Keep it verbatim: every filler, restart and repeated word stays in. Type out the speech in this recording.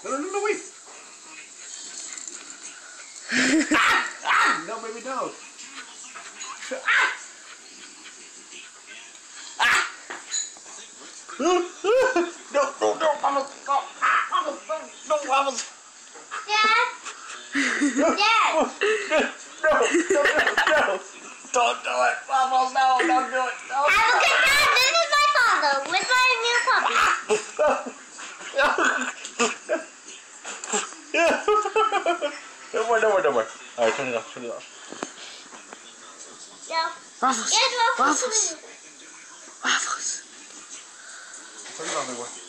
No, no, no, no, wait. ah, ah, no, baby, no. Ah. Ah. no, no, no, vamos, no, vamos, no, vamos. Dad. Dad. No, no, no, no. Don't do it. Vamos, no, don't do it. No. Have a good time. This is my father with my new puppy. No more, no more, no more. Alright, turn it off, turn it off. No. Waffles. Yes, waffles. Waffles. Waffles. Turn it off, everyone.